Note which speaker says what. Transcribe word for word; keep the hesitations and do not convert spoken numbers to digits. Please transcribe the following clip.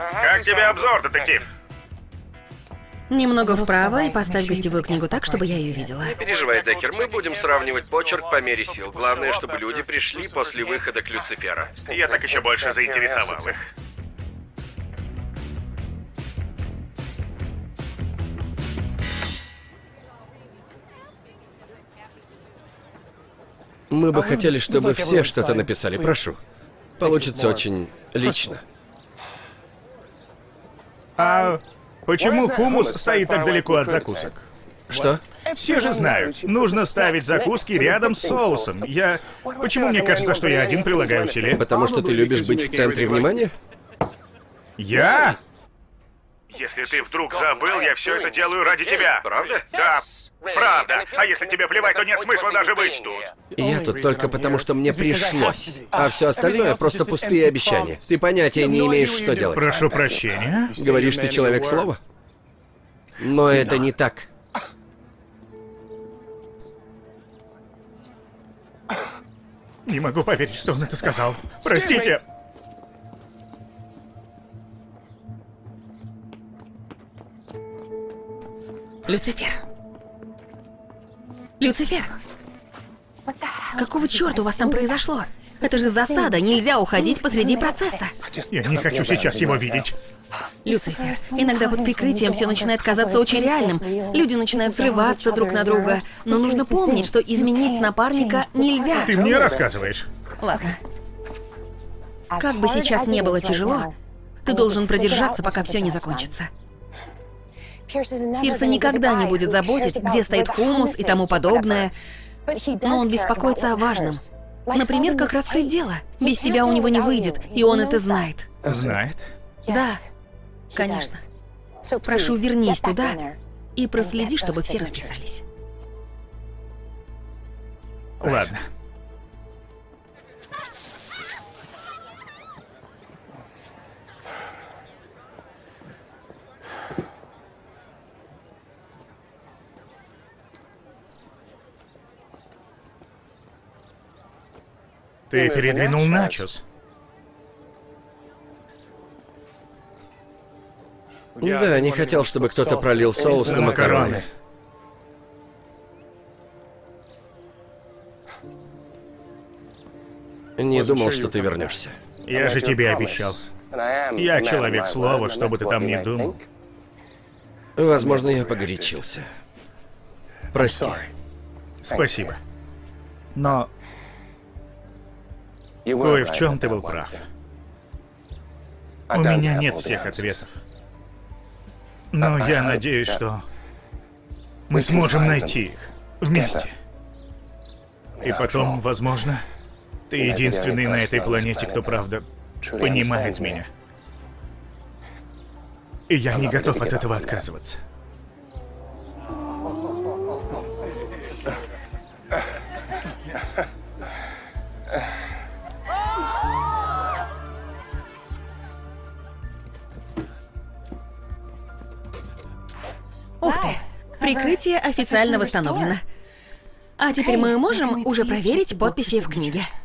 Speaker 1: Как тебе обзор, детектив?
Speaker 2: Немного вправо и поставь гостевую книгу так, чтобы я ее видела.
Speaker 3: Не переживай, Деккер, мы будем сравнивать почерк по мере сил. Главное, чтобы люди пришли после выхода к Люцифера.
Speaker 1: Я так еще больше заинтересовал их.
Speaker 3: Мы бы хотели, чтобы все что-то написали. Прошу. Получится очень лично.
Speaker 1: А почему хумус стоит так далеко от закусок?
Speaker 3: Что?
Speaker 1: Все же знают, нужно ставить закуски рядом с соусом. Я... Почему мне кажется, что я один прилагаю усилия?
Speaker 3: Потому что ты любишь быть в центре внимания?
Speaker 1: Я? Если ты вдруг забыл, я все это делаю ради тебя.
Speaker 3: Правда?
Speaker 1: Да, правда. А если тебе плевать, то нет смысла даже быть тут.
Speaker 3: И я тут только потому, что мне пришлось. А все остальное просто пустые обещания. Ты понятия не имеешь, что делать.
Speaker 1: Прошу прощения.
Speaker 3: Говоришь, ты человек слова? Но это не так.
Speaker 1: Не могу поверить, что он это сказал. Простите.
Speaker 2: Люцифер. Люцифер. Какого черта у вас там произошло? Это же засада, нельзя уходить посреди процесса.
Speaker 1: Я не хочу сейчас его видеть.
Speaker 2: Люцифер, иногда под прикрытием все начинает казаться очень реальным. Люди начинают срываться друг на друга. Но нужно помнить, что изменить напарника нельзя.
Speaker 1: Ты мне рассказываешь?
Speaker 2: Ладно. Как бы сейчас не было тяжело, ты должен продержаться, пока все не закончится. Пирса никогда не будет заботить, где стоит хумус и тому подобное, но он беспокоится о важном. Например, как раскрыть дело. Без тебя у него не выйдет, и он это знает.
Speaker 1: Знает?
Speaker 2: Да, конечно. Прошу, вернись туда и проследи, чтобы все расписались.
Speaker 1: Ладно. Ты передвинул начос.
Speaker 3: Да, не хотел, чтобы кто-то пролил соус на макароны. Не думал, что ты вернешься.
Speaker 1: Я же тебе обещал. Я человек слова, что бы ты там ни думал.
Speaker 3: Возможно, я погорячился. Прости.
Speaker 1: Спасибо. Но кое в чем ты был прав. У меня нет всех ответов. Но я надеюсь, что мы сможем найти их вместе. И потом, возможно, ты единственный на этой планете, кто правда понимает меня. И я не готов от этого отказываться.
Speaker 2: Ух ты, прикрытие официально восстановлено. А теперь мы можем уже проверить подписи в книге.